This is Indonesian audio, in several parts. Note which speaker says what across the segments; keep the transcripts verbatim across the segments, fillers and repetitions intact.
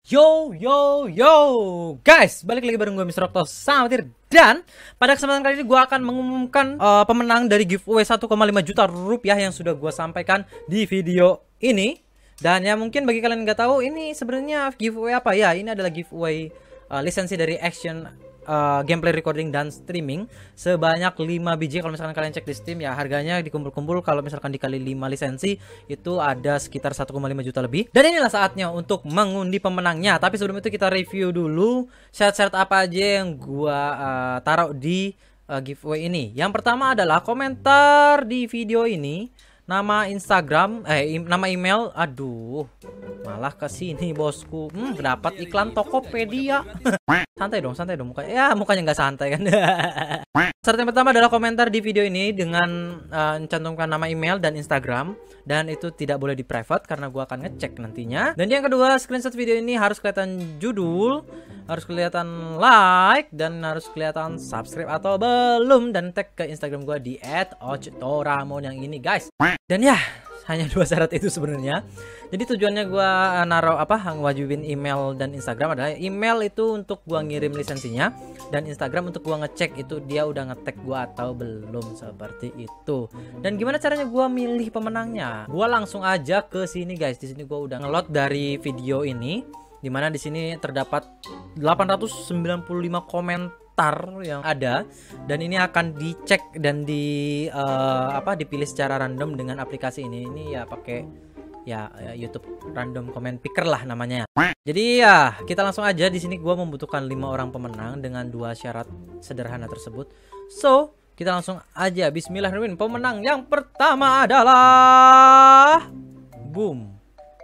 Speaker 1: Yo yo yo guys, balik lagi bareng gue mister Okto sama Tir. Dan pada kesempatan kali ini gue akan mengumumkan uh, pemenang dari giveaway satu koma lima juta rupiah yang sudah gue sampaikan di video ini. Dan ya mungkin bagi kalian nggak tahu ini sebenarnya giveaway apa ya, ini adalah giveaway uh, lisensi dari Action uh, Gameplay Recording dan Streaming sebanyak lima biji. Kalau misalkan kalian cek di Steam ya harganya dikumpul-kumpul, kalau misalkan dikali lima lisensi itu ada sekitar satu koma lima juta lebih. Dan inilah saatnya untuk mengundi pemenangnya. Tapi sebelum itu kita review dulu syarat-syarat apa aja yang gua uh, taruh di uh, giveaway ini. Yang pertama adalah komentar di video ini, nama Instagram, eh im, nama email. Aduh, malah ke sini bosku. Hmm, dapat iklan Tokopedia. Santai dong, santai dong. Muka, ya mukanya nggak santai kan. Syarat yang pertama adalah komentar di video ini dengan uh, mencantumkan nama email dan Instagram, dan itu tidak boleh di private karena gua akan ngecek nantinya. Dan yang kedua, screenshot video ini harus kelihatan judul, harus kelihatan like, dan harus kelihatan subscribe atau belum, dan tag ke Instagram gua di et ochtoramon yang ini guys. Dan ya hanya dua syarat itu sebenarnya. Jadi tujuannya gua naruh apa ngewajibin email dan Instagram adalah email itu untuk gua ngirim lisensinya, dan Instagram untuk gua ngecek itu dia udah ngetek gua atau belum, seperti itu. Dan gimana caranya gua milih pemenangnya? Gua langsung aja ke sini guys. Di sini gua udah ngelot dari video ini, dimana di sini terdapat delapan ratus sembilan puluh lima komentar yang ada, dan ini akan dicek dan di uh, apa dipilih secara random dengan aplikasi ini. Ini ya pakai ya, ya YouTube random comment picker lah namanya. Jadi ya kita langsung aja. Di sini gua membutuhkan lima orang pemenang dengan dua syarat sederhana tersebut. So kita langsung aja, bismillahirrahmanirrahim. Pemenang yang pertama adalah boom.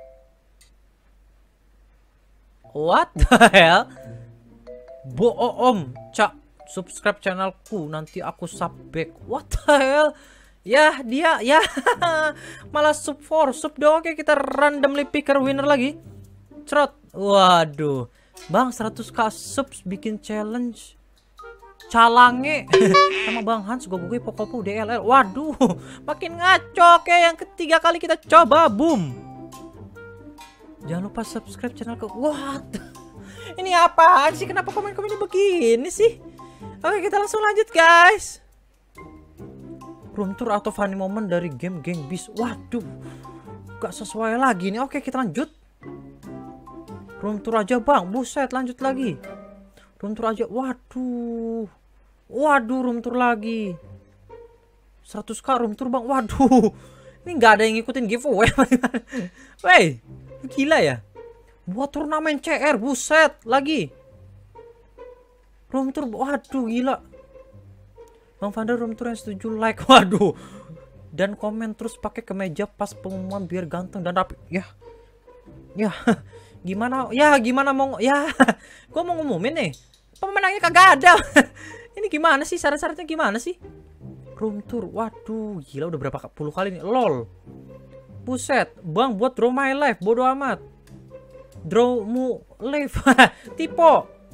Speaker 1: What the hell? Boom, cak, subscribe channelku nanti aku subback. What the hell? Ya dia ya malah sub for sub dong. Oke, kita randomly picker winner lagi. Cerot. Waduh, bang seratus k subs bikin challenge calange sama Bang Hans gue gue pokopo D L L. Waduh, makin ngaco. Oke, yang ketiga kali kita coba boom. Jangan lupa subscribe channelku. What? Ini apaan sih? Kenapa komen-komennya begini sih? Oke, kita langsung lanjut guys. Room tour atau funny moment dari game Gang Beast. Waduh, gak sesuai lagi nih. Oke, kita lanjut. Room tour aja bang. Buset, lanjut lagi. Room tour aja. Waduh, waduh, room tour lagi. seratus k room tour bang. Waduh, ini gak ada yang ngikutin giveaway. Wey, gila ya. Buat turnamen C R, buset, lagi. Room tour, waduh gila. Bang Fanda room tour yang setuju like, waduh. Dan komen terus pakai kemeja pas pengumuman biar ganteng dan rapi. Ya, ya, gimana? Ya gimana mau? Ya, gua mau ngumumin nih. Pemenangnya kagak ada. Ini gimana sih? Syarat-syaratnya gimana sih? Room tour, waduh, gila udah berapa puluh kali nih? Lol. Buset, bang buat draw my life, bodo amat. Draw mu live. Tipe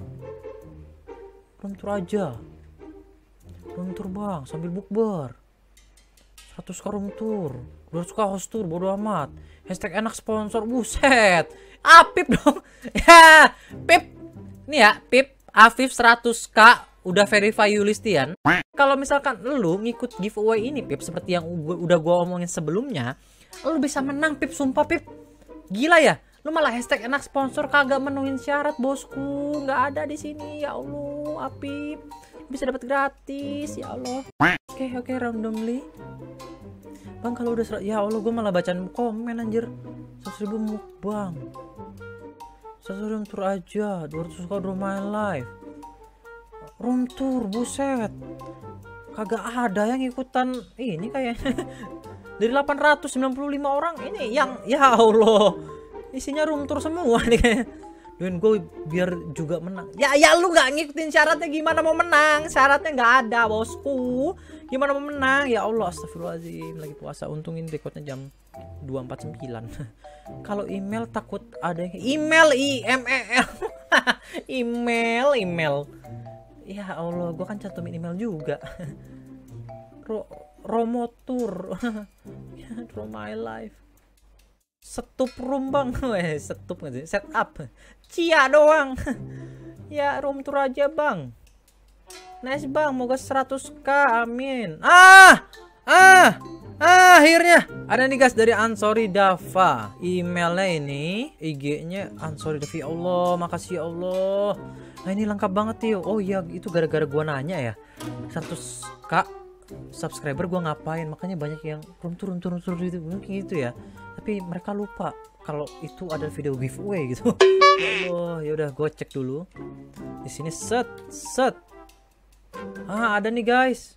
Speaker 1: room tour aja. Room tour bang sambil bukber. seratus k room tour, dua ratus k host tour, bodo amat. Hashtag enak sponsor. Buset, Apip dong. Ya Pip. Ini ya Pip Afif seratus k udah verify Yulistian. Kalau misalkan lu ngikut giveaway ini Pip, seperti yang udah gua omongin sebelumnya, lu bisa menang Pip, sumpah Pip. Gila ya. Lu malah hashtag enak sponsor kagak menuhin syarat bosku, nggak ada di sini. Ya Allah, Apip bisa dapat gratis. Ya Allah. Oke okay, oke okay, randomly. Bang kalau udah serat, ya Allah gue malah bacaan komen anjir. seratus ribu mukbang. seratus ribu room tour aja, dua ratus k draw my life. Room tour, buset. Kagak ada yang ikutan ini kayaknya. Dari delapan ratus sembilan puluh lima orang ini yang ya Allah. Isinya room tour semua nih kayaknya. Dan gue biar juga menang. Ya ya lu nggak ngikutin syaratnya, gimana mau menang? Syaratnya nggak ada bosku. Gimana mau menang? Ya Allah, astagfirullahaladzim. Lagi puasa, untungin recordnya jam dua empat puluh sembilan. Kalau email takut ada yang email I M E L. Email email. Ya Allah, gue kan cantumin email juga. Ro Romotur. Draw my life. Setup room bang. Weh, setup nggak sih? Setup. Cia doang. Ya room tour aja bang. Nice bang, moga seratus k, amin. Ah, ah, ah, akhirnya ada nih guys dari Ansori Dava. Emailnya ini, I G-nya Ansori Dava. Ya Allah, makasih ya Allah. Nah ini lengkap banget Tio. Oh iya, itu gara-gara gua nanya ya. seratus k subscriber gua ngapain? Makanya banyak yang room tour, room tour, room tour gitu, mungkin gitu ya. Tapi mereka lupa kalau itu ada video giveaway gitu. Ya Allah, ya udah gua cek dulu. Di sini set, set. Ah, ada nih guys.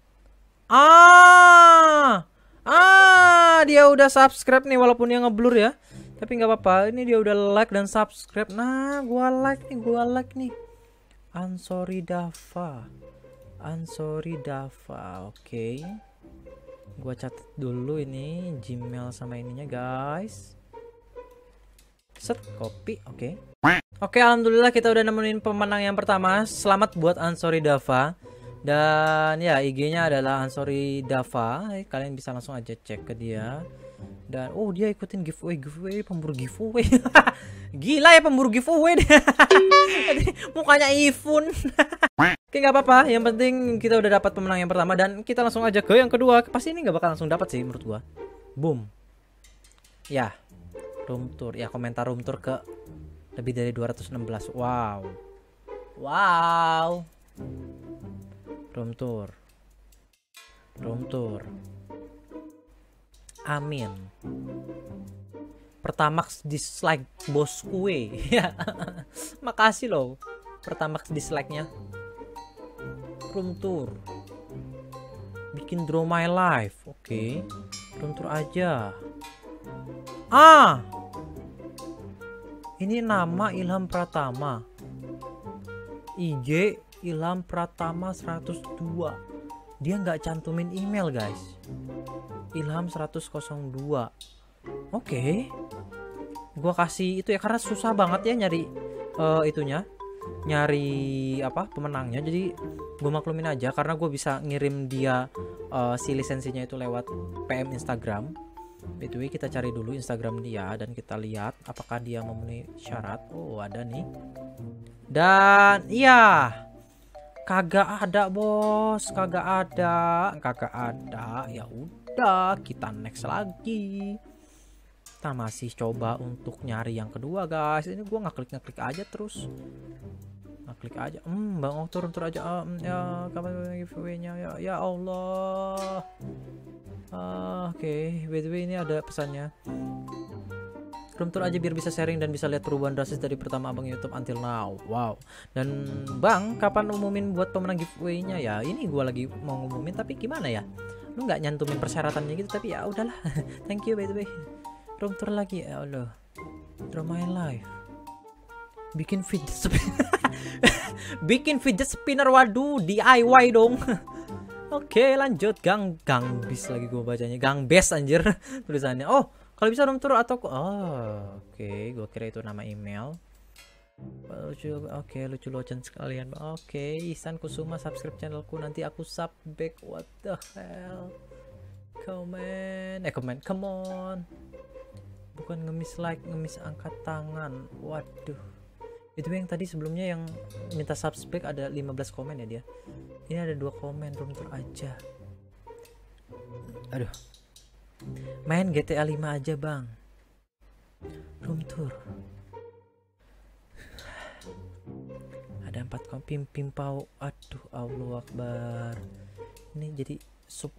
Speaker 1: Ah, ah, dia udah subscribe nih walaupun dia ngeblur ya. Tapi nggak apa-apa. Ini dia udah like dan subscribe. Nah, gua like nih, gua like nih. Ansori Dava, Ansori Dava. Oke. Okay. Gua catat dulu ini Gmail sama ininya guys. Set, copy. Oke. Okay. Oke, alhamdulillah kita udah nemuin pemenang yang pertama. Selamat buat Ansori Dava. Dan ya I G-nya adalah Ansori Dava. Kalian bisa langsung aja cek ke dia. Dan oh dia ikutin giveaway, giveaway pemburu giveaway. Gila ya pemburu giveaway dia. Mukanya Ifun. Oke, nggak apa-apa. Yang penting kita udah dapat pemenang yang pertama dan kita langsung aja ke yang kedua. Pasti ini nggak bakal langsung dapat sih menurut gua. Boom. Ya. Room tour. Ya komentar room tour ke lebih dari dua ratus enam belas. Wow. Wow. Room tour. Room tour. Amin. Pertamax dislike bos kue. Ya. Makasih loh. Pertamax dislike-nya. Room tour. Bikin draw my life. Oke. Okay. Room tour aja. Ah. Ini nama Ilham Pratama. I G Ilham Pratama seratus dua. Dia nggak cantumin email guys. Ilham seratus dua. Oke. Okay. Gua kasih itu ya karena susah banget ya nyari uh, itunya. Nyari apa pemenangnya. Jadi gue maklumin aja karena gue bisa ngirim dia uh, si lisensinya itu lewat P M Instagram. By the way kita cari dulu Instagram dia dan kita lihat apakah dia memenuhi syarat. Oh ada nih. Dan iya kagak ada bos, kagak ada, kagak ada. Ya udah kita next lagi. Kita masih coba untuk nyari yang kedua guys. Ini gua ngeklik ngeklik aja terus. Ngeklik aja. Hmm bang oh turun turun aja. Um, ya kapan giveaway-nya ya ya Allah. Uh, Oke, okay. By the way ini ada pesannya. Room tour aja biar bisa sharing dan bisa lihat perubahan drastis dari pertama abang YouTube until now. Wow. Dan bang, kapan umumin buat pemenang giveaway-nya ya? Ini gua lagi mau ngumumin tapi gimana ya? Lu nggak nyantumin persyaratannya gitu tapi ya udahlah. Thank you by the way. Room tour lagi ya Allah. Draw my life. Bikin fidget spinner. Bikin fidget spinner waduh D I Y dong. Oke lanjut gang gang bis lagi gue bacanya gang best anjir tulisannya. Oh kalau bisa room tour atau oh oke okay. Gue kira itu nama email. Lucu oke okay, lucu lucuan sekalian. Oke okay. Ihsan Kusuma subscribe channelku nanti aku sub back. What the hell. Comment eh comment come on. Bukan ngemis like ngemis angkat tangan. Waduh. Itu yang tadi sebelumnya yang minta subscribe ada lima belas komen ya dia. Ini ada dua komen room tour aja. Aduh. Main G T A lima aja bang. Room tour. Ada empat kom pim pimpau. Aduh Allahu Akbar. Ini jadi sub.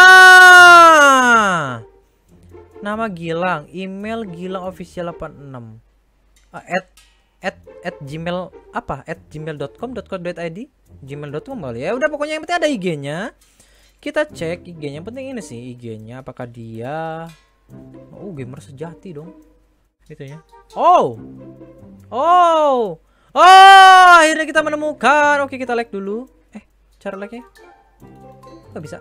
Speaker 1: Ah. Nama Gilang, email Gilang official delapan enam. Uh, at at at gmail apa? At gmail dot com dot co dot id. gmail dot com kali ya. Udah pokoknya yang penting ada I G-nya. Kita cek I G-nya. Yang penting ini sih I G-nya apakah dia oh gamer sejati dong. Gitu ya. Oh. Oh. Oh, akhirnya kita menemukan. Oke, kita like dulu. Eh, cara like-nya nggak bisa.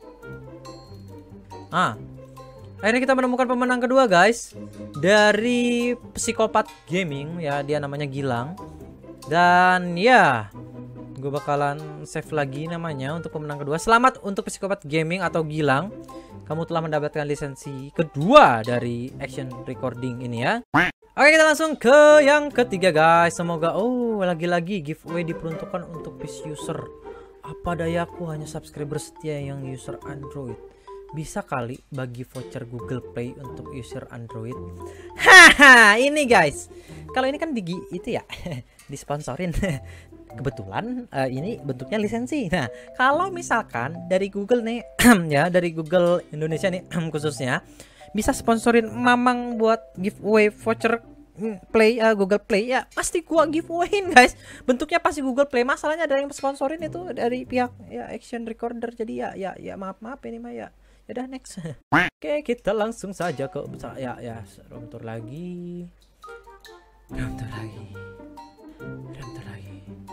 Speaker 1: Ah. Akhirnya kita menemukan pemenang kedua guys. Dari Psikopat Gaming ya, dia namanya Gilang. Dan ya gue bakalan save lagi namanya untuk pemenang kedua. Selamat untuk Psikopat Gaming atau Gilang. kamu telah mendapatkan lisensi kedua dari action recording ini ya. Oke, kita langsung ke yang ketiga guys. Semoga oh lagi-lagi giveaway diperuntukkan untuk P C user. Apa dayaku hanya subscriber setia yang user Android. Bisa kali bagi voucher Google Play untuk user Android. Haha, ini guys. Kalau ini kan di itu ya disponsorin. Kebetulan uh, ini bentuknya lisensi. Nah, kalau misalkan dari Google nih ya, dari Google Indonesia nih khususnya bisa sponsorin Mamang buat giveaway voucher Play uh, Google Play ya, pasti gua giveawayin guys. Bentuknya pasti Google Play. Masalahnya ada yang sponsorin itu dari pihak ya Action Recorder. Jadi ya ya ya maaf maaf ini mah ya. Ya udah next. Oke, kita langsung saja ke ya ya room tour lagi. Room tour lagi. Room tour lagi.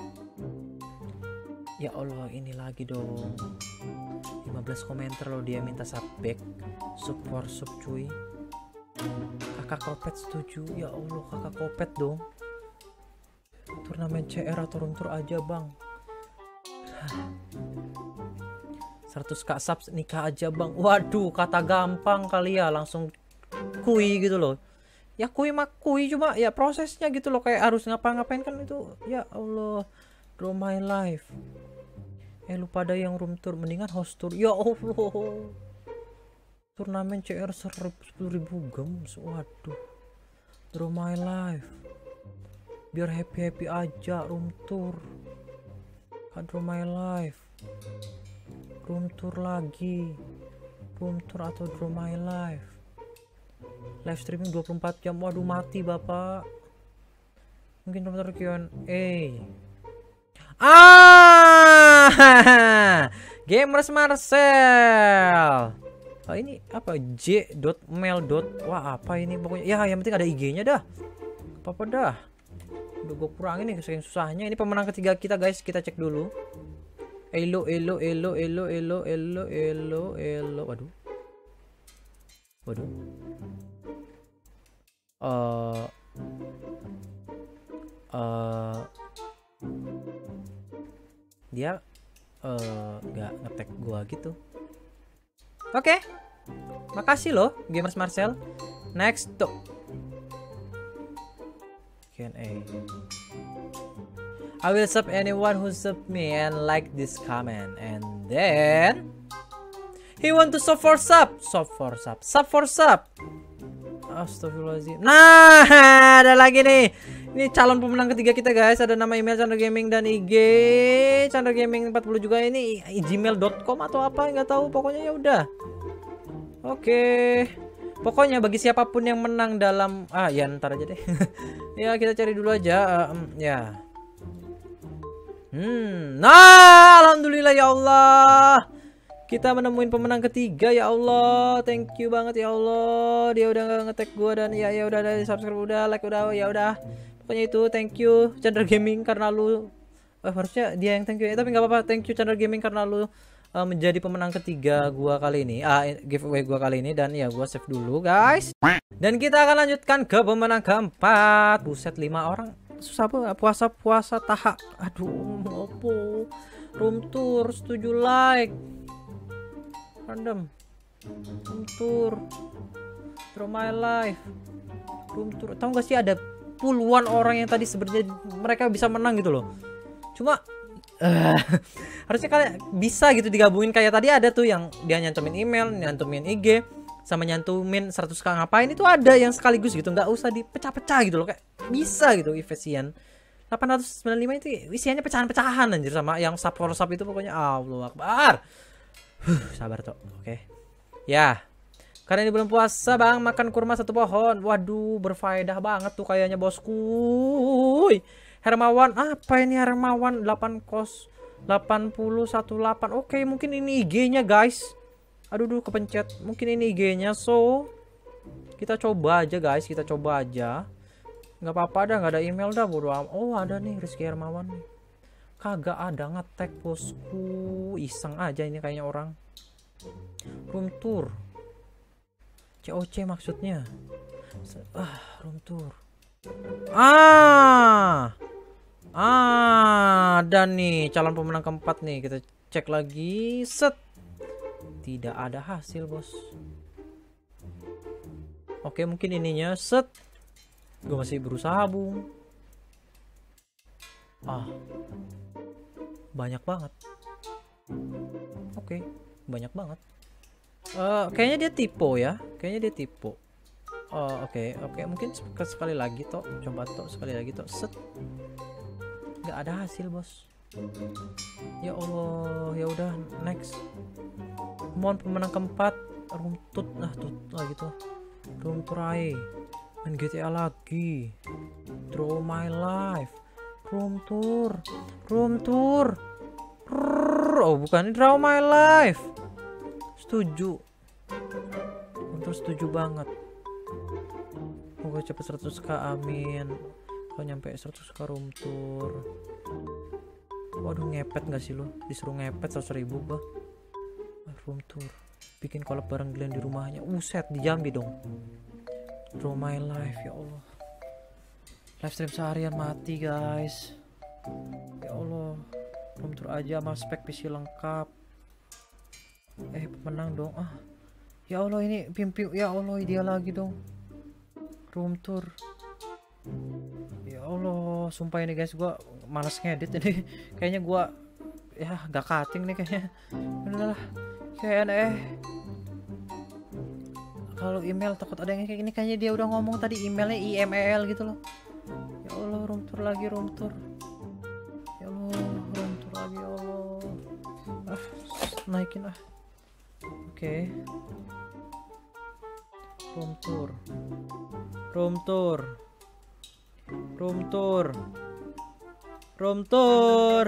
Speaker 1: Ya Allah, ini lagi dong. lima belas komentar loh, dia minta subback sub for sub cuy. Kakak Kopet setuju. Ya Allah, kakak Kopet dong. Turnamen C R atau room tour aja bang. seratus k subs nikah aja bang. Waduh, kata gampang kali ya, langsung kui gitu loh. Ya kui mak kui, cuma ya prosesnya gitu loh, kayak harus ngapa-ngapain kan itu. Ya Allah, draw my life. Eh lu pada yang room tour mendingan host tour. Ya Allah, turnamen C R sepuluh ribu gems. Waduh, draw my life. Biar happy happy aja room tour. Draw my life. Room tour lagi. Room tour atau draw my life. Live streaming dua puluh empat jam. Waduh, mati bapak. Mungkin room tour Q and A. Ah, Gamers Marcel. Oh, ini apa j dot mail. Wah, apa ini pokoknya. Ya, yang penting ada I G-nya dah. Apa-apa dah. Udah gue kurangin nih saking susahnya. Ini pemenang ketiga kita guys. Kita cek dulu. Elo elo elo elo elo elo elo elo. Waduh. Waduh. Eh uh, uh, dia uh, gak ngetek gua gitu. Oke, okay. Makasih loh Gamers Marcel. Next tuh Q and A. I will sub anyone who sub me and like this comment. And then he want to sub for sub. Sub for sub. Sub for sub. Astagfirullahaladzim. Nah, ada lagi nih. Ini calon pemenang ketiga kita guys. Ada nama email Chandra Gaming dan I G Chandra Gaming empat puluh juga. Ini gmail dot com atau apa nggak tahu. Pokoknya ya udah. Oke. Pokoknya bagi siapapun yang menang dalam ah ya ntar aja deh. Ya kita cari dulu aja. Uh, um, ya. Hmm. Nah, alhamdulillah ya Allah. Kita menemuin pemenang ketiga ya Allah. Thank you banget ya Allah. Dia udah nggak ngetek gua dan ya ya udah ada subscribe udah like udah ya udah. Pokoknya itu thank you Chandra Gaming karena lu oh, harusnya dia yang thank you ya, tapi nggak apa-apa. Thank you Chandra Gaming karena lu uh, menjadi pemenang ketiga gua kali ini. Ah giveaway gua kali ini dan ya gua save dulu guys. Dan kita akan lanjutkan ke pemenang keempat. Buset, lima orang. Susah apa puasa-puasa tahak. Aduh, opo. Room tour setuju like. Random room tour Draw my life room tour. Tahu gak sih ada puluhan orang yang tadi sebenarnya mereka bisa menang gitu loh. Cuma uh, harusnya kalian bisa gitu digabungin. Kayak tadi ada tuh yang dia nyantumin email, nyantumin I G, sama nyantumin seratus k ngapain. Itu ada yang sekaligus gitu, nggak usah dipecah-pecah gitu loh. Kayak bisa gitu efisien. Delapan ratus sembilan puluh lima itu isiannya pecahan-pecahan anjir. Sama yang sub for sub itu pokoknya Allah Akbar. Huh, sabar toh. Oke. Okay. Ya. Karena ini belum puasa, Bang, makan kurma satu pohon. Waduh, berfaedah banget tuh kayaknya, bosku. Hermawan, apa ini Hermawan delapan kos delapan nol satu delapan. Oke, okay, mungkin ini I G-nya, guys. Aduh, duh, kepencet. Mungkin ini I G-nya. So, kita coba aja, guys. Kita coba aja. Nggak apa-apa dah, nggak ada email dah, bodo amat. Oh, ada nih Rizky Hermawan nih. Kagak ada ngetek, bosku. Iseng aja ini kayaknya orang. Room tour C O C maksudnya. Ah, room tour. Ah. Ah, dan nih calon pemenang keempat nih. Kita cek lagi. Set. Tidak ada hasil, bos. Oke, mungkin ininya set. Gue masih berusaha, Bung. Ah, banyak banget. Oke, banyak banget. Uh, kayaknya dia tipe ya. Kayaknya dia tipe. Oh, oke, okay, oke. Okay. Mungkin sekali lagi toh. Coba toh sekali lagi toh. Set. Nggak ada hasil, bos. Ya Allah, ya udah next. Mohon pemenang keempat. Runtut, nah tuh lagi tuh. Room tour aja. Main G T A lagi. Draw my life. Room tour. Room tour. Oh, bukan, Draw my life. Setuju. Terus setuju banget. Moga cepet seratus k, amin. Kalau nyampe seratus k room tour. Waduh, ngepet gak sih lo? Disuruh ngepet seratus ribu bah. Room tour. Bikin collab bareng Glenn di rumahnya. Uset, di Jambi dong. Draw my life, ya Allah. Live stream seharian mati guys. Ya Allah. Room tour aja sama spek P C lengkap. Eh, pemenang dong. Ah, ya Allah, ini pimpi. Ya Allah, dia lagi dong. Room tour. Ya Allah, sumpah ini guys, gua malas ngedit ini. Kayaknya gua ya gak cutting nih kayaknya. Udahlah. Kayak eh kalau email takut ada yang kayak gini. Kayaknya dia udah ngomong tadi emailnya I M E L gitu loh. Ya Allah, room tour lagi, room tour. Ya Allah, room tour lagi, ya Allah. Ah, naikin ah. Oke, okay. Room tour, room tour, room tour, room tour.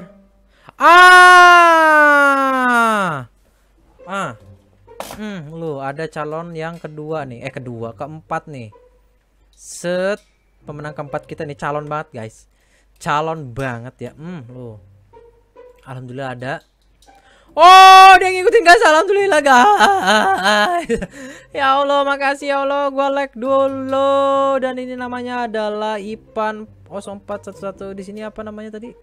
Speaker 1: Ah, ah, hmm, lu ada calon yang kedua nih, eh kedua, keempat nih. Set, pemenang keempat kita nih, calon banget guys, calon banget ya. Hmm, lu, alhamdulillah ada. Oh, dia ngikutin guys, alhamdulillah guys. Ya Allah, makasih ya Allah, gua like dulu. Dan ini namanya adalah Ipan nol empat satu satu. Di sini apa namanya tadi?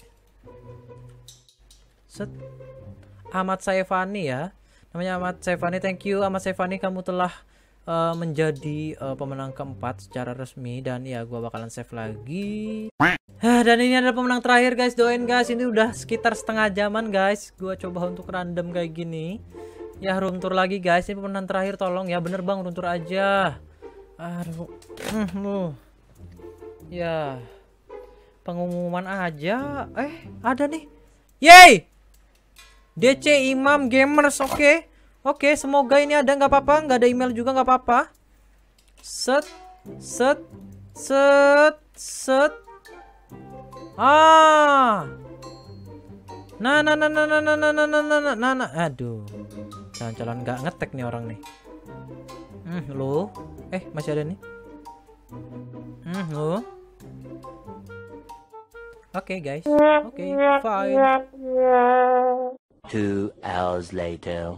Speaker 1: Set. Ahmad Saifani ya. Namanya Ahmad Saifani. Thank you Ahmad Saifani, kamu telah uh, menjadi uh, pemenang keempat secara resmi. Dan ya, gua bakalan save lagi. Dan ini adalah pemenang terakhir guys, doain guys. Ini udah sekitar setengah jaman guys gua coba untuk random kayak gini. Ya, room tour lagi guys. Ini pemenang terakhir, tolong ya, bener bang, room tour aja. Aduh, hmm, ya, pengumuman aja. Eh, ada nih. Yeay, D C Imam Gamers. Oke, okay. Oke, okay, semoga ini ada, nggak apa-apa, nggak ada email juga nggak apa-apa. Set, set, set, set. Ah, nah, nah, nah, nah, nah, nah, nah, nah, nah, nah, nah, nah, aduh, calon-calon nggak ngetek nih orang nih. Hmm, lo, eh masih ada nih. Hmm, lo. Oke okay, guys, oke, okay, fine.
Speaker 2: Two hours later.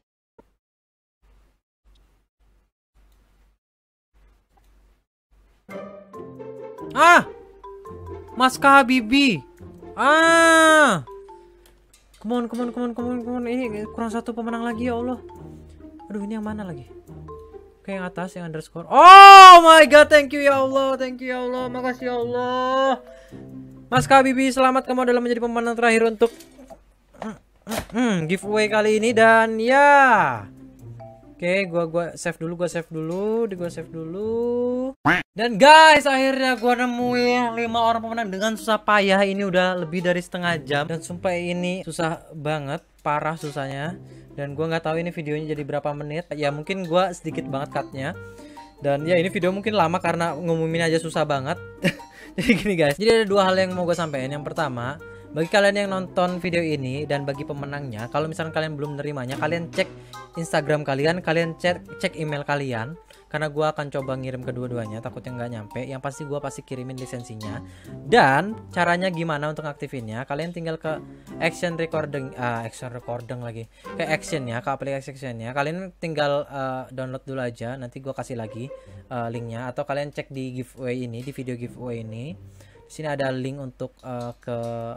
Speaker 1: Ah, Mas Habibi. Ah, come on, come on, come on, come on, come on. Ini kurang satu pemenang lagi, ya Allah. Aduh, ini yang mana lagi? Oke, yang atas, yang underscore. Oh my god, thank you ya Allah, thank you ya Allah, makasih ya Allah. Mas Habibi, selamat, kamu adalah menjadi pemenang terakhir untuk giveaway kali ini. Dan ya, oke, gua gua save dulu, gua save dulu, di gua save dulu. Dan guys, akhirnya gua nemuin lima orang pemenang dengan susah payah. Ini udah lebih dari setengah jam dan sumpah ini susah banget, parah susahnya. Dan gua nggak tahu ini videonya jadi berapa menit. Ya mungkin gua sedikit banget cutnya. Dan ya ini video mungkin lama karena ngumumin aja susah banget. Jadi gini guys, jadi ada dua hal yang mau gue sampaikan. Yang pertama, bagi kalian yang nonton video ini dan bagi pemenangnya, kalau misalkan kalian belum menerimanya, kalian cek Instagram kalian, kalian cek cek email kalian, karena gue akan coba ngirim kedua-duanya, takutnya nggak nyampe. Yang pasti gue pasti kirimin lisensinya. Dan caranya gimana untuk aktifinnya, kalian tinggal ke action recording, uh, action recording lagi, ke actionnya, ke aplikasi actionnya. Kalian tinggal uh, download dulu aja, nanti gue kasih lagi uh, linknya, atau kalian cek di giveaway ini, di video giveaway ini. Di sini ada link untuk uh, ke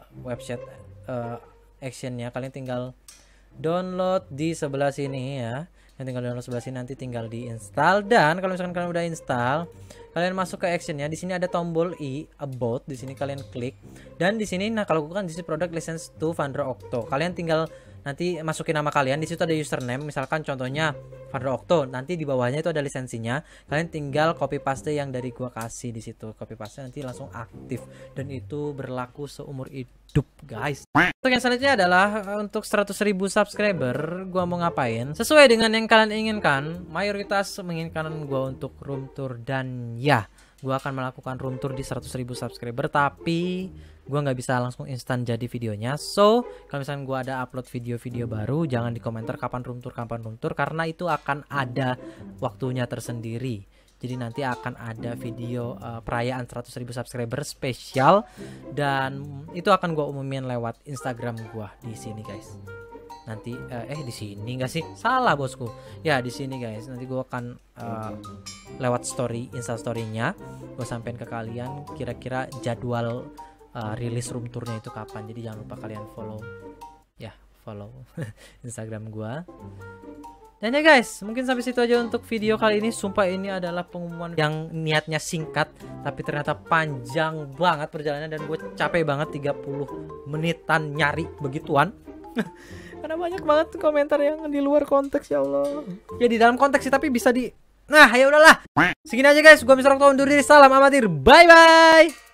Speaker 1: website uh, actionnya. Kalian tinggal download di sebelah sini ya. yang tinggal download sebelah sini, nanti tinggal diinstal. Dan kalau misalkan kalian udah install, kalian masuk ke actionnya. Di sini ada tombol i about, di sini kalian klik. Dan di sini, nah kalau gue kan di sini product license to Founder Octo. Kalian tinggal nanti masukin nama kalian. Di situ ada username, misalkan contohnya Founder Octo. Nanti di bawahnya itu ada lisensinya. Kalian tinggal copy paste yang dari gua kasih di situ. Copy paste nanti langsung aktif dan itu berlaku seumur hidup, guys. Untuk yang selanjutnya adalah untuk seratus ribu subscriber, gua mau ngapain? Sesuai dengan yang kalian inginkan. Mayoritas menginginkan gua untuk room tour dan ya, gua akan melakukan room tour di seratus ribu subscriber, tapi gua nggak bisa langsung instan jadi videonya. So kalau misalnya gua ada upload video-video baru, jangan di komentar kapan room tour kapan room tour, karena itu akan ada waktunya tersendiri. Jadi nanti akan ada video uh, perayaan seratus ribu subscriber spesial, dan itu akan gua umumin lewat Instagram gua di sini, guys. Nanti uh, eh di sini enggak sih? Salah, bosku. Ya, di sini, guys. Nanti gua akan uh, lewat story, Insta story-nya gua sampein ke kalian kira-kira jadwal Uh, rilis room tournya itu kapan. Jadi jangan lupa kalian follow ya, follow Instagram gua. Dan ya guys, mungkin sampai situ aja untuk video kali ini. Sumpah ini adalah pengumuman yang niatnya singkat, tapi ternyata panjang banget perjalanannya, dan gue capek banget tiga puluh menitan nyari begituan. Karena banyak banget komentar yang di luar konteks, ya Allah. Ya di dalam konteks sih, tapi bisa di, nah ya udahlah. Segini aja guys, gua mister Okto undur diri. Salam amatir. Bye bye.